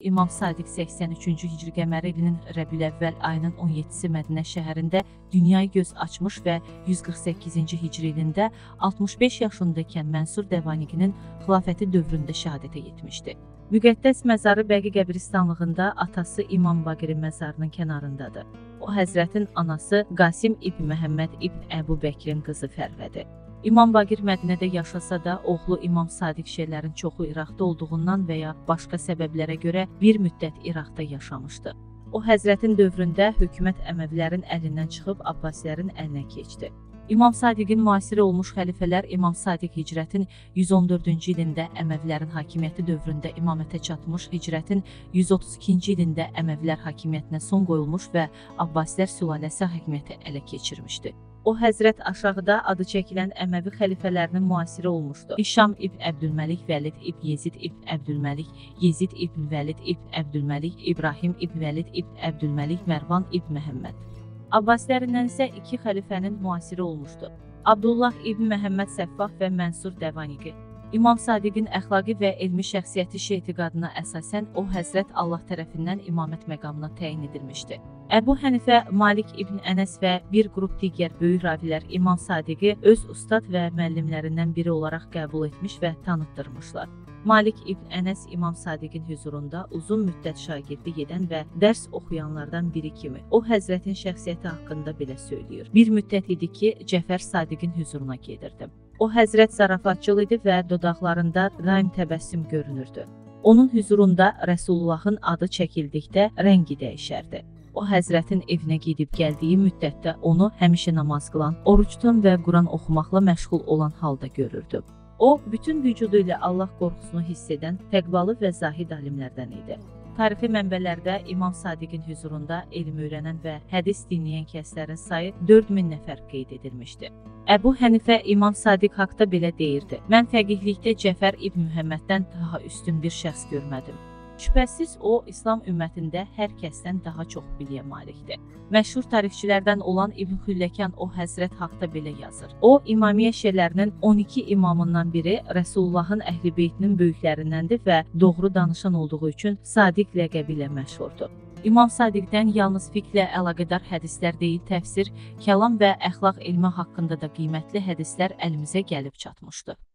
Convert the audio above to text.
İmam Sadiq 83-cü hicri qəmər ilinin Rəbiül-əvvəl ayının 17-si Mədinə şəhərində dünyaya göz açmış və 148-ci hicri ilində 65 yaşındakən Mənsur Dəvaniqinin xilafəti dövründə şəhadətə yetmişdi. Müqəddəs məzarı Bəqi qəbiristanlığında atası İmam Baqirin məzarının kənarındadır. O, Həzrətin anası Qasim İbn Məhəmməd İbn Əbu Bəkirin qızı Fərvədir. İmam Baqir Mədinədə yaşasa da, oğlu İmam Sadiq şəhərlərin çoxu İraqda olduğundan və ya başqa səbəblərə görə bir müddət İraqda yaşamışdı. O, Həzrətin dövründə hökumət Əməvilərin əlindən çıxıb Abbasilərin əlinə keçdi. İmam Sadiqin müasiri olmuş xəlifələr İmam Sadiq hicrətin 114-cü ilində Əməvilərin hakimiyyəti dövründə imamətə çatmış, hicrətin 132-ci ilində Əməvilər hakimiyyətinə son qoyulmuş və Abbasilər sülaləsi hakimiyyəti ələ keçirmişdi. O, Həzrət aşağıda adı çəkilən Əməvi xəlifələrinin müasiri olmuşdu. Hişam İbn Əbdülməlik, Vəlid İbn Yezid İbn Əbdülməlik, Yezid İbn Vəlid İbn Əbdülməlik, İbrahim İbn Vəlid İbn Əbdülməlik, Mərvan İbn Məhəmməd. Abbasilərindən isə iki xəlifənin müasiri olmuşdu. Abdullah İbn Məhəmməd Səffah və Mənsur Dəvaniqi. İmam Sadiqin əxlaqi və elmi şəxsiyyəti etiqadına əsasən o, Həzrət Allah tərəfindən imamət məqamına təyin edilmişdi. Əbu Hənifə, Malik İbn Ənəs və bir qrup digər böyük ravilər İmam Sadiqi öz ustad və müəllimlərindən biri olaraq qəbul etmiş və tanıtdırmışlar. Malik İbn Ənəs İmam Sadiqin hüzurunda uzun müddət şagirdlik edən və dərs oxuyanlardan biri kimi o, Həzrətin şəxsiyyəti haqqında belə söylüyor. Bir müddət idi ki, Cəfər Sadiqin hüzuruna gedirdim. O, Həzrət zarafatçıl idi və dodaqlarında daim təbəssüm görünürdü. Onun hüzurunda Rəsulullahın adı çəkildikdə rəngi dəyişərdi. O, Həzrətin evinə gedib gəldiyi müddətdə onu həmişə namaz qılan, oruç tutan və Quran oxumaqla məşğul olan halda görürdü. O, bütün vücudu ilə Allah qorxusunu hiss edən təqvalı və zahid alimlərdən idi. Tarixi mənbələrdə İmam Sadiqin hüzurunda elm öyrənən və hədis dinləyən kəslərin sayı 4000 nəfər qeyd edilmişdi. Əbu Hənifə İmam Sadiq haqda belə deyirdi: "Mən fəqihlikdə Cəfər İbn Mühəmməddən daha üstün bir şəxs görmədim." Şübhəsiz o, İslam ümmətində hər kəsdən daha çox biliyə malikdir. Məşhur tarixçilərdən olan İbn Xülləkan o, Həzrət haqda belə yazır: O, İmamiyyə şiələrinin 12 imamından biri, Rəsulullahın əhl-i beytinin böyüklərindəndir və doğru danışan olduğu üçün Sadiq ləqəbi ilə məşhurdur. İmam Sadiqdən yalnız fiqhlə əlaqədar hədislər deyil, təfsir, kəlam və əxlaq elmi haqqında da qiymətli hədislər əlimizə gəlib çatmışdı.